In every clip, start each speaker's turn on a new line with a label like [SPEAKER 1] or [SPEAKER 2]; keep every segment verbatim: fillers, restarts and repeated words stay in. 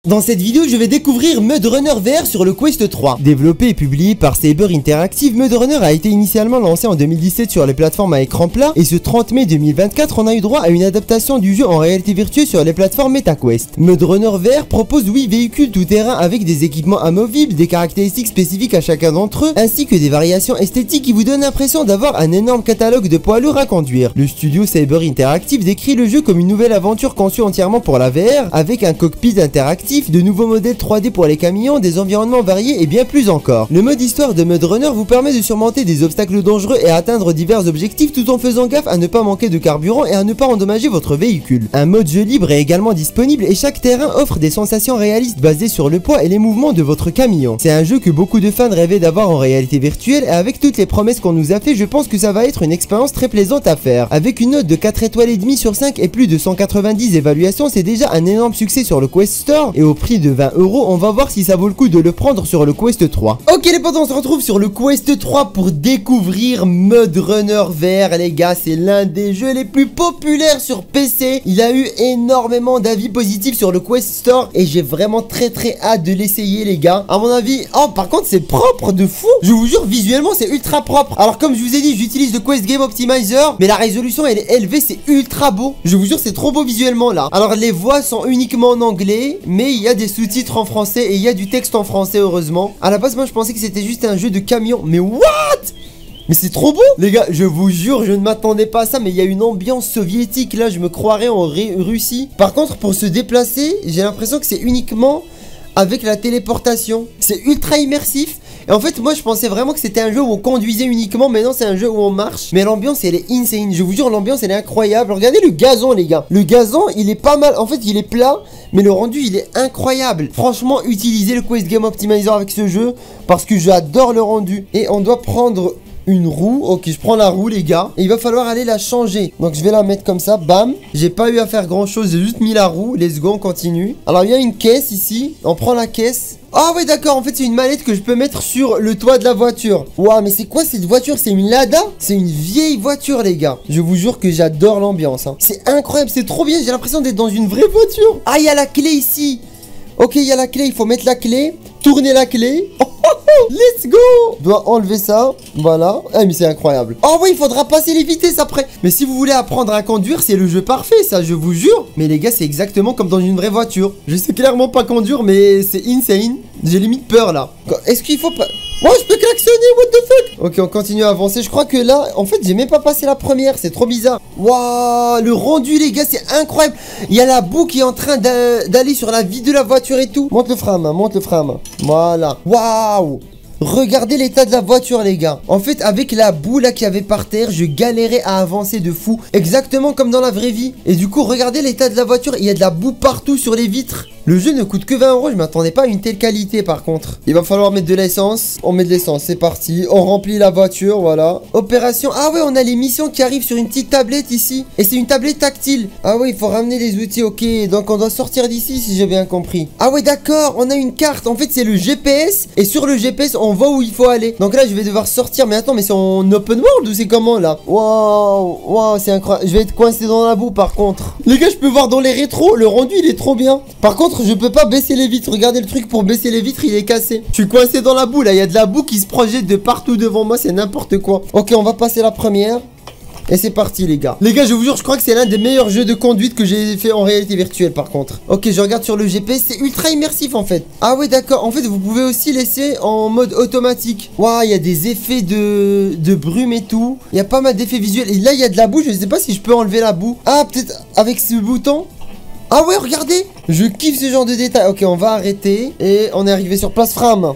[SPEAKER 1] Dans cette vidéo, je vais découvrir Mud Runner V R sur le Quest trois. Développé et publié par Saber Interactive, Mud Runner a été initialement lancé en deux mille dix-sept sur les plateformes à écran plat et ce trente mai deux mille vingt-quatre, on a eu droit à une adaptation du jeu en réalité virtuelle sur les plateformes MetaQuest. Mud Runner V R propose huit véhicules tout-terrain avec des équipements amovibles, des caractéristiques spécifiques à chacun d'entre eux, ainsi que des variations esthétiques qui vous donnent l'impression d'avoir un énorme catalogue de poids lourds à conduire. Le studio Saber Interactive décrit le jeu comme une nouvelle aventure conçue entièrement pour la V R, avec un cockpit interactif, de nouveaux modèles trois D pour les camions, des environnements variés et bien plus encore. Le mode histoire de Mud Runner vous permet de surmonter des obstacles dangereux et atteindre divers objectifs tout en faisant gaffe à ne pas manquer de carburant et à ne pas endommager votre véhicule. Un mode jeu libre est également disponible et chaque terrain offre des sensations réalistes basées sur le poids et les mouvements de votre camion. C'est un jeu que beaucoup de fans rêvaient d'avoir en réalité virtuelle et avec toutes les promesses qu'on nous a fait, je pense que ça va être une expérience très plaisante à faire. Avec une note de quatre étoiles et demie sur cinq et plus de cent quatre-vingt-dix évaluations, c'est déjà un énorme succès sur le Quest Store et au prix de vingt euros, on va voir si ça vaut le coup de le prendre sur le Quest trois. Ok les potes, on se retrouve sur le Quest trois pour découvrir Mud Runner V R les gars, c'est l'un des jeux les plus populaires sur P C. Il a eu énormément d'avis positifs sur le Quest Store et j'ai vraiment très très hâte de l'essayer les gars. À mon avis, oh par contre c'est propre de fou. Je vous jure visuellement c'est ultra propre. Alors comme je vous ai dit, j'utilise le Quest Game Optimizer, mais la résolution elle est élevée, c'est ultra beau. Je vous jure c'est trop beau visuellement là. Alors les voix sont uniquement en anglais, mais il y a des sous-titres en français et il y a du texte en français heureusement. À la base moi je pensais que c'était juste un jeu de camion, mais what? Mais c'est trop beau les gars, je vous jure, je ne m'attendais pas à ça, mais il y a une ambiance soviétique là, je me croirais en Russie. Par contre pour se déplacer, j'ai l'impression que c'est uniquement avec la téléportation. C'est ultra immersif. Et en fait moi je pensais vraiment que c'était un jeu où on conduisait uniquement, mais non c'est un jeu où on marche. Mais l'ambiance elle est insane, je vous jure l'ambiance elle est incroyable. Regardez le gazon les gars, le gazon il est pas mal, en fait il est plat, mais le rendu il est incroyable. Franchement utilisez le Quest Game Optimizer avec ce jeu, parce que j'adore le rendu. Et on doit prendre une roue, ok je prends la roue les gars, et il va falloir aller la changer. Donc je vais la mettre comme ça, bam. J'ai pas eu à faire grand chose, j'ai juste mis la roue, let's go on continue. Alors il y a une caisse ici, on prend la caisse. Ah ouais d'accord, en fait c'est une mallette que je peux mettre sur le toit de la voiture. Waouh mais c'est quoi cette voiture? C'est une Lada? C'est une vieille voiture les gars. Je vous jure que j'adore l'ambiance hein. C'est incroyable, c'est trop bien, j'ai l'impression d'être dans une vraie voiture. Ah il y a la clé ici. Ok il y a la clé, il faut mettre la clé, tourner la clé. Oh, oh, oh, let's go. Je dois enlever ça, voilà. Ah mais c'est incroyable. Oh oui il faudra passer les vitesses après. Mais si vous voulez apprendre à conduire, c'est le jeu parfait ça, je vous jure. Mais les gars c'est exactement comme dans une vraie voiture. Je sais clairement pas conduire mais c'est insane. J'ai limite peur là. Est-ce qu'il faut pas... Oh je peux klaxonner, what the fuck. Ok on continue à avancer. Je crois que là en fait j'ai même pas passé la première. C'est trop bizarre. Waouh le rendu les gars c'est incroyable. Il y a la boue qui est en train d'aller sur la vie de la voiture et tout. Monte le frein à main, monte le frein à main. Voilà. Waouh. Regardez l'état de la voiture les gars. En fait avec la boue là qu'il y avait par terre, je galérais à avancer de fou. Exactement comme dans la vraie vie. Et du coup regardez l'état de la voiture. Il y a de la boue partout sur les vitres. Le jeu ne coûte que vingt euros, je m'attendais pas à une telle qualité par contre. Il va falloir mettre de l'essence. On met de l'essence, c'est parti. On remplit la voiture, voilà. Opération, ah ouais on a les missions qui arrivent sur une petite tablette ici. Et c'est une tablette tactile. Ah ouais il faut ramener les outils, ok. Donc on doit sortir d'ici si j'ai bien compris. Ah ouais d'accord, on a une carte. En fait c'est le G P S. Et sur le G P S on voit où il faut aller. Donc là je vais devoir sortir. Mais attends mais c'est en open world ou c'est comment là? Waouh, waouh c'est incroyable. Je vais être coincé dans la boue par contre. Les gars je peux voir dans les rétros, le rendu il est trop bien. Par contre je peux pas baisser les vitres. Regardez le truc pour baisser les vitres il est cassé. Je suis coincé dans la boue là. Il y a de la boue qui se projette de partout devant moi. C'est n'importe quoi. Ok on va passer la première. Et c'est parti les gars. Les gars je vous jure je crois que c'est l'un des meilleurs jeux de conduite que j'ai fait en réalité virtuelle par contre. Ok je regarde sur le G P S. C'est ultra immersif en fait. Ah ouais d'accord. En fait vous pouvez aussi laisser en mode automatique. Waouh il y a des effets de, de brume et tout. Il y a pas mal d'effets visuels. Et là il y a de la boue. Je sais pas si je peux enlever la boue. Ah peut-être avec ce bouton. Ah ouais regardez. Je kiffe ce genre de détails. Ok on va arrêter. Et on est arrivé sur place frein à main.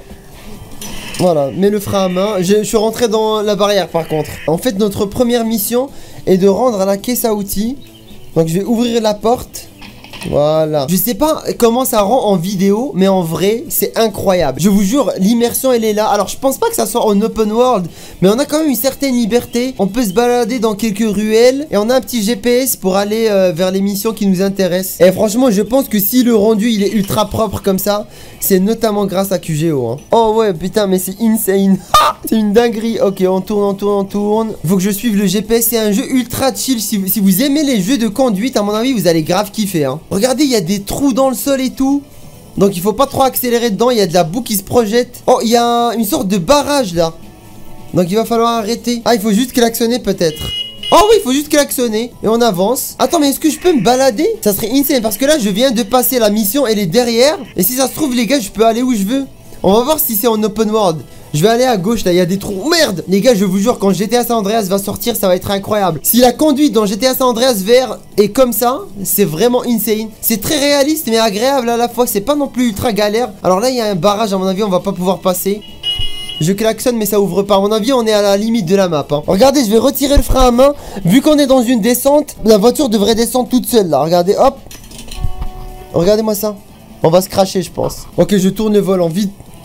[SPEAKER 1] Voilà, mets le frein à main. Je, je suis rentré dans la barrière par contre. En fait notre première mission est de rendre à la caisse à outils. Donc je vais ouvrir la porte. Voilà. Je sais pas comment ça rend en vidéo, mais en vrai, c'est incroyable. Je vous jure, l'immersion, elle est là. Alors, je pense pas que ça soit en open world, mais on a quand même une certaine liberté. On peut se balader dans quelques ruelles et on a un petit G P S pour aller euh, vers les missions qui nous intéressent. Et franchement, je pense que si le rendu, il est ultra propre comme ça, c'est notamment grâce à Q G O. Hein. Oh ouais, putain, mais c'est insane. C'est une dinguerie. Ok, on tourne, on tourne, on tourne. Faut que je suive le G P S. C'est un jeu ultra chill. Si vous, si vous aimez les jeux de conduite, à mon avis, vous allez grave kiffer. Hein. Regardez, il y a des trous dans le sol et tout. Donc il faut pas trop accélérer dedans, il y a de la boue qui se projette. Oh, il y a une sorte de barrage là. Donc il va falloir arrêter. Ah, il faut juste klaxonner peut-être. Oh oui, il faut juste klaxonner et on avance. Attends, mais est-ce que je peux me balader? Ça serait insane parce que là, je viens de passer la mission, elle est derrière. Et si ça se trouve, les gars, je peux aller où je veux. On va voir si c'est en open world. Je vais aller à gauche, là, il y a des trous. Merde! Les gars, je vous jure, quand G T A San Andreas va sortir, ça va être incroyable. Si la conduite dans G T A San Andreas V R est comme ça, c'est vraiment insane. C'est très réaliste, mais agréable à la fois. C'est pas non plus ultra galère. Alors là, il y a un barrage, à mon avis, on va pas pouvoir passer. Je klaxonne mais ça ouvre pas. À mon avis on est à la limite de la map hein. Regardez, je vais retirer le frein à main. Vu qu'on est dans une descente, la voiture devrait descendre toute seule là. Regardez, hop. Regardez-moi ça. On va se cracher je pense. Ok, je tourne le volant vite.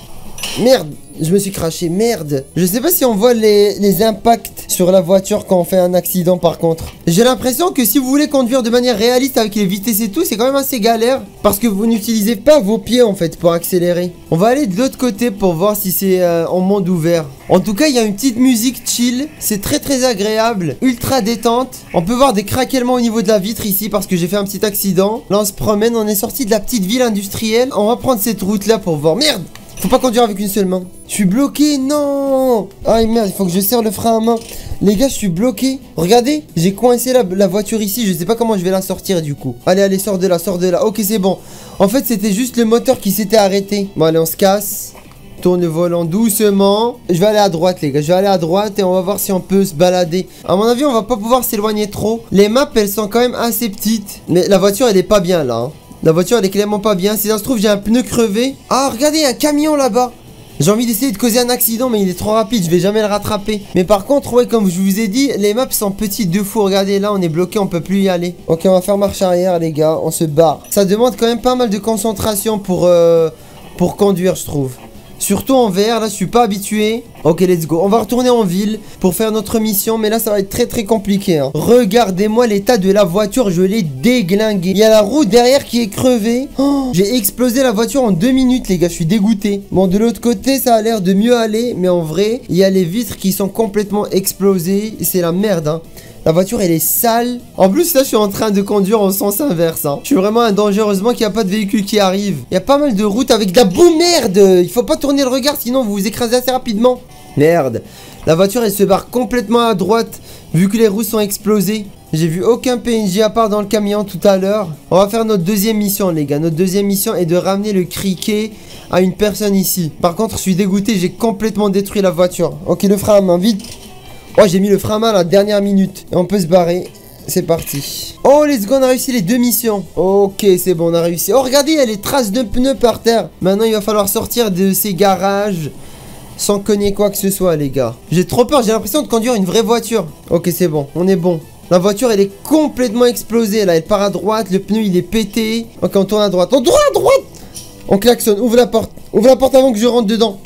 [SPEAKER 1] Merde, je me suis craché, merde. Je sais pas si on voit les, les impacts sur la voiture quand on fait un accident par contre. J'ai l'impression que si vous voulez conduire de manière réaliste avec les vitesses et tout, c'est quand même assez galère. Parce que vous n'utilisez pas vos pieds en fait pour accélérer. On va aller de l'autre côté pour voir si c'est euh, en monde ouvert. En tout cas, il y a une petite musique chill. C'est très très agréable, ultra détente. On peut voir des craquements au niveau de la vitre ici parce que j'ai fait un petit accident. Là on se promène, on est sorti de la petite ville industrielle. On va prendre cette route là pour voir. Merde! Faut pas conduire avec une seule main. Je suis bloqué, non. Ah merde, il faut que je serre le frein à main. Les gars, je suis bloqué. Regardez, j'ai coincé la, la voiture ici. Je sais pas comment je vais la sortir du coup. Allez, allez, sors de là, sors de là. Ok, c'est bon. En fait, c'était juste le moteur qui s'était arrêté. Bon, allez, on se casse. Tourne le volant doucement. Je vais aller à droite, les gars. Je vais aller à droite et on va voir si on peut se balader. À mon avis, on va pas pouvoir s'éloigner trop. Les maps, elles sont quand même assez petites. Mais la voiture, elle est pas bien là, hein. La voiture elle est clairement pas bien. Si ça se trouve j'ai un pneu crevé. Ah regardez, il y a un camion là-bas. J'ai envie d'essayer de causer un accident mais il est trop rapide, je vais jamais le rattraper. Mais par contre ouais, comme je vous ai dit, les maps sont petites de fou. Regardez là on est bloqué, on peut plus y aller. Ok, on va faire marche arrière les gars, on se barre. Ça demande quand même pas mal de concentration pour, euh, pour conduire je trouve. Surtout en V R, là je suis pas habitué. Ok, let's go. On va retourner en ville pour faire notre mission. Mais là ça va être très très compliqué hein. Regardez-moi l'état de la voiture, je l'ai déglingué. Il y a la roue derrière qui est crevée. Oh, j'ai explosé la voiture en deux minutes les gars, je suis dégoûté. Bon, de l'autre côté ça a l'air de mieux aller. Mais en vrai, il y a les vitres qui sont complètement explosées. C'est la merde hein. La voiture elle est sale. En plus là je suis en train de conduire en sens inverse hein. Je suis vraiment un danger. Heureusement qu'il n'y a pas de véhicule qui arrive. Il y a pas mal de routes avec de la boue. Merde. Il faut pas tourner le regard sinon vous vous écrasez assez rapidement. Merde. La voiture elle se barre complètement à droite. Vu que les roues sont explosées. J'ai vu aucun P N J à part dans le camion tout à l'heure. On va faire notre deuxième mission les gars. Notre deuxième mission est de ramener le criquet à une personne ici. Par contre je suis dégoûté, j'ai complètement détruit la voiture. Ok, le frein à main vite. Oh, j'ai mis le frein à main à la dernière minute. Et on peut se barrer. C'est parti. Oh, let's go, on a réussi les deux missions. Ok, c'est bon, on a réussi. Oh, regardez, il y a les traces de pneus par terre. Maintenant, il va falloir sortir de ces garages sans cogner quoi que ce soit, les gars. J'ai trop peur, j'ai l'impression de conduire une vraie voiture. Ok, c'est bon, on est bon. La voiture, elle est complètement explosée, là. Elle part à droite, le pneu, il est pété. Ok, on tourne à droite. On tourne à droite. On klaxonne, ouvre la porte. Ouvre la porte avant que je rentre dedans.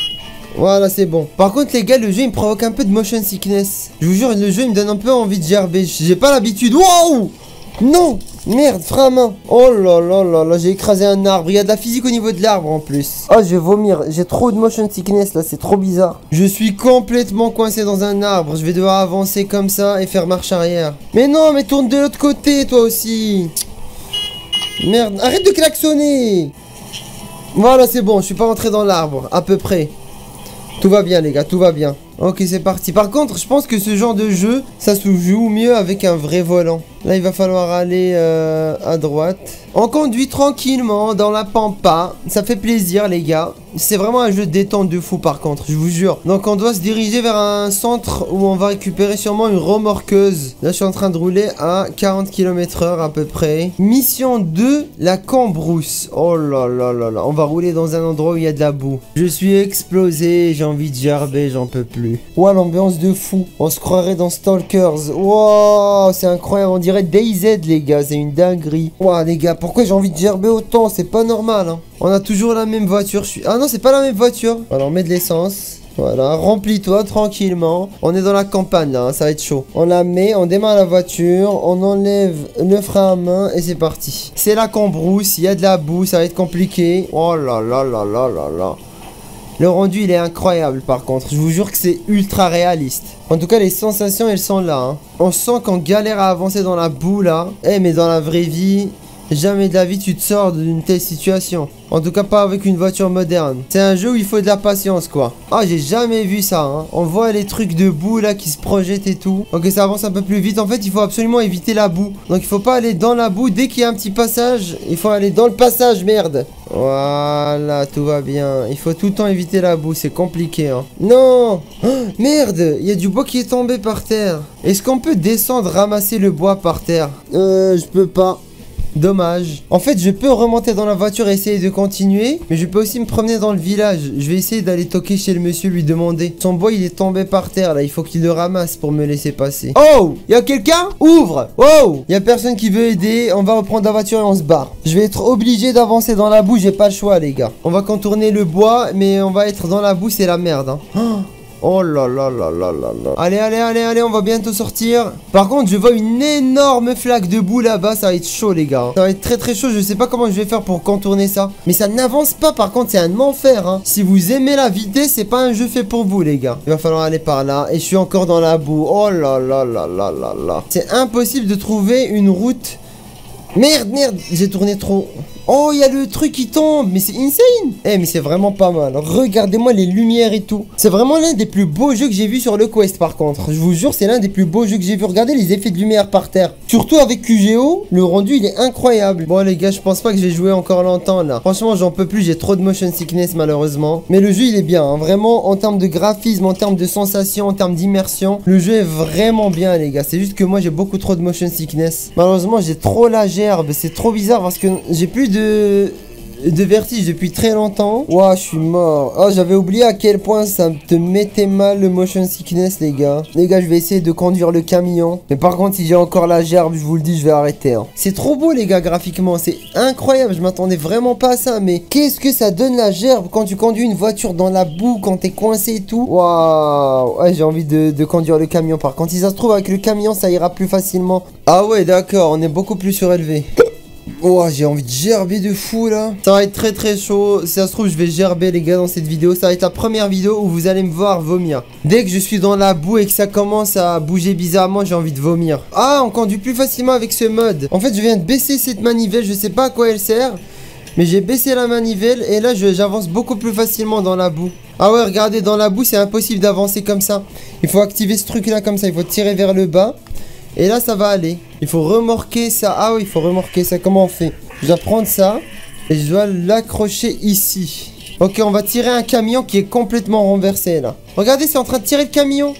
[SPEAKER 1] Voilà, c'est bon. Par contre, les gars, le jeu, il me provoque un peu de motion sickness. Je vous jure, le jeu, il me donne un peu envie de gerber. J'ai pas l'habitude. Wow! Non! Merde, frein à main. Oh là là là là, j'ai écrasé un arbre. Il y a de la physique au niveau de l'arbre en plus. Oh, je vais vomir. J'ai trop de motion sickness là, c'est trop bizarre. Je suis complètement coincé dans un arbre. Je vais devoir avancer comme ça et faire marche arrière. Mais non, mais tourne de l'autre côté, toi aussi. Merde, arrête de klaxonner. Voilà, c'est bon, je suis pas rentré dans l'arbre, à peu près. Tout va bien les gars, tout va bien. Ok, c'est parti. Par contre, je pense que ce genre de jeu, ça se joue mieux avec un vrai volant. Là, il va falloir aller euh, à droite. On conduit tranquillement dans la pampa. Ça fait plaisir les gars. C'est vraiment un jeu de détente de fou par contre, je vous jure. Donc on doit se diriger vers un centre où on va récupérer sûrement une remorqueuse. Là je suis en train de rouler à quarante kilomètres heure à peu près. Mission deux, la cambrousse. Oh là là là là. On va rouler dans un endroit où il y a de la boue. Je suis explosé, j'ai envie de gerber, j'en peux plus. Ouah, l'ambiance de fou. On se croirait dans Stalkers. Wow, c'est incroyable, on dirait DayZ les gars, c'est une dinguerie. Ouah les gars, pourquoi j'ai envie de gerber autant? C'est pas normal hein. On a toujours la même voiture. Je suis... Ah non, c'est pas la même voiture. Alors, on met de l'essence. Voilà, remplis-toi tranquillement. On est dans la campagne là, hein, ça va être chaud. On la met, on démarre la voiture, on enlève le frein à main et c'est parti. C'est la cambrousse, il y a de la boue, ça va être compliqué. Oh là là là là là là. Le rendu il est incroyable par contre, je vous jure que c'est ultra réaliste. En tout cas les sensations elles sont là hein. On sent qu'on galère à avancer dans la boue là. Eh mais dans la vraie vie, Jamais de la vie tu te sors d'une telle situation. En tout cas pas avec une voiture moderne. C'est un jeu où il faut de la patience quoi. Ah j'ai jamais vu ça hein. On voit les trucs de boue là qui se projettent et tout. Ok ça avance un peu plus vite. En fait il faut absolument éviter la boue. Donc il faut pas aller dans la boue. Dès qu'il y a un petit passage, il faut aller dans le passage, merde. Voilà, tout va bien. Il faut tout le temps éviter la boue, c'est compliqué hein. Non oh, merde, il y a du bois qui est tombé par terre. Est-ce qu'on peut descendre ramasser le bois par terre? Euh je peux pas. Dommage. En fait, je peux remonter dans la voiture et essayer de continuer. Mais je peux aussi me promener dans le village. Je vais essayer d'aller toquer chez le monsieur, lui demander. Son bois, il est tombé par terre, là. Il faut qu'il le ramasse pour me laisser passer. Oh, il y a quelqu'un? Ouvre. Oh, il y a personne qui veut aider. On va reprendre la voiture et on se barre. Je vais être obligé d'avancer dans la boue. J'ai pas le choix, les gars. On va contourner le bois, mais on va être dans la boue. C'est la merde, hein. Oh. Oh là là là là là là. Allez, allez, allez, allez, on va bientôt sortir. Par contre, je vois une énorme flaque de boue là-bas. Ça va être chaud, les gars. Ça va être très très chaud. Je sais pas comment je vais faire pour contourner ça. Mais ça n'avance pas. Par contre, c'est un enfer, hein. Si vous aimez la vitesse, c'est pas un jeu fait pour vous, les gars. Il va falloir aller par là. Et je suis encore dans la boue. Oh là là là là là là. C'est impossible de trouver une route. Merde, merde. J'ai tourné trop. Oh, il y a le truc qui tombe, mais c'est insane. Eh, mais c'est vraiment pas mal. Regardez-moi les lumières et tout. C'est vraiment l'un des plus beaux jeux que j'ai vu sur le Quest, par contre. Je vous jure, c'est l'un des plus beaux jeux que j'ai vu. Regardez les effets de lumière par terre. Surtout avec Q G O, le rendu, il est incroyable. Bon, les gars, je pense pas que je vais jouer encore longtemps, là. Franchement, j'en peux plus. J'ai trop de motion sickness, malheureusement. Mais le jeu, il est bien, hein. Vraiment, en termes de graphisme, en termes de sensation, en termes d'immersion. Le jeu est vraiment bien, les gars. C'est juste que moi, j'ai beaucoup trop de motion sickness. Malheureusement, j'ai trop la gerbe. C'est trop bizarre parce que j'ai plus de... De, de vertige depuis très longtemps. Ouah, je suis mort. Oh, j'avais oublié à quel point ça te mettait mal le motion sickness, les gars. Les gars, je vais essayer de conduire le camion. Mais par contre, si j'ai encore la gerbe, je vous le dis, je vais arrêter. Hein. C'est trop beau, les gars, graphiquement. C'est incroyable. Je m'attendais vraiment pas à ça. Mais qu'est-ce que ça donne la gerbe quand tu conduis une voiture dans la boue, quand t'es coincé et tout. Waouh. Ouais, j'ai envie de, de conduire le camion. Par contre, si ça se trouve, avec le camion, ça ira plus facilement. Ah ouais, d'accord. On est beaucoup plus surélevé. Oh, j'ai envie de gerber de fou là. Ça va être très très chaud. Si ça se trouve, je vais gerber, les gars, dans cette vidéo. Ça va être la première vidéo où vous allez me voir vomir. Dès que je suis dans la boue et que ça commence à bouger bizarrement, j'ai envie de vomir. Ah, on conduit plus facilement avec ce mode. En fait, je viens de baisser cette manivelle. Je sais pas à quoi elle sert, mais j'ai baissé la manivelle et là, j'avance beaucoup plus facilement dans la boue. Ah ouais, regardez, dans la boue, c'est impossible d'avancer comme ça. Il faut activer ce truc là comme ça. Il faut tirer vers le bas. Et là, ça va aller. Il faut remorquer ça. Ah oui, il faut remorquer ça. Comment on fait? Je dois prendre ça et je dois l'accrocher ici. Ok, on va tirer un camion qui est complètement renversé là. Regardez, c'est en train de tirer le camion.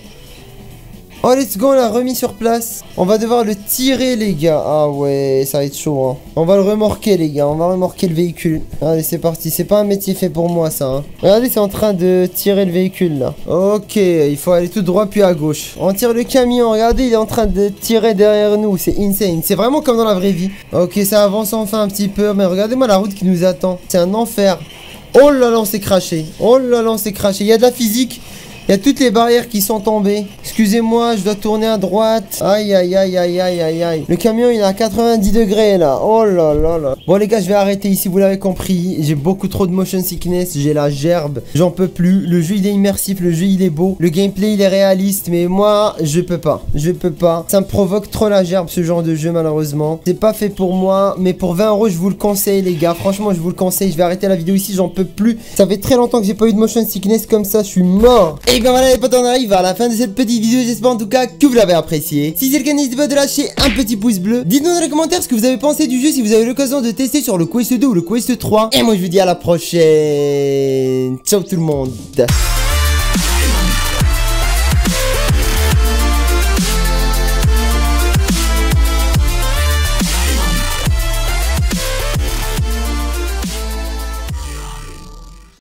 [SPEAKER 1] Oh, let's go, on l'a remis sur place. On va devoir le tirer, les gars. Ah ouais, ça va être chaud, hein. On va le remorquer, les gars. On va remorquer le véhicule. Allez, c'est parti. C'est pas un métier fait pour moi, ça, hein. Regardez, c'est en train de tirer le véhicule, là. Ok, il faut aller tout droit, puis à gauche. On tire le camion. Regardez, il est en train de tirer derrière nous. C'est insane. C'est vraiment comme dans la vraie vie. Ok, ça avance enfin un petit peu. Mais regardez-moi la route qui nous attend. C'est un enfer. Oh là là, on s'est craché. Oh là là, on s'est craché. Il y a de la physique. Il y a toutes les barrières qui sont tombées. Excusez-moi, je dois tourner à droite. Aïe, aïe, aïe, aïe, aïe, aïe, aïe. Le camion, il est à quatre-vingt-dix degrés, là. Oh là là là. Bon, les gars, je vais arrêter ici, vous l'avez compris. J'ai beaucoup trop de motion sickness. J'ai la gerbe. J'en peux plus. Le jeu, il est immersif. Le jeu, il est beau. Le gameplay, il est réaliste. Mais moi, je peux pas. Je peux pas. Ça me provoque trop la gerbe, ce genre de jeu, malheureusement. C'est pas fait pour moi. Mais pour vingt euros, je vous le conseille, les gars. Franchement, je vous le conseille. Je vais arrêter la vidéo ici. J'en peux plus. Ça fait très longtemps que j'ai pas eu de motion sickness comme ça. Je suis mort. Et bien voilà, les potes, on arrive à la fin de cette petite vidéo. J'espère en tout cas que vous l'avez apprécié. Si c'est le cas, n'hésitez pas de lâcher un petit pouce bleu. Dites-nous dans les commentaires ce que vous avez pensé du jeu, si vous avez l'occasion de tester sur le Quest deux ou le Quest trois. Et moi je vous dis à la prochaine. Ciao tout le monde.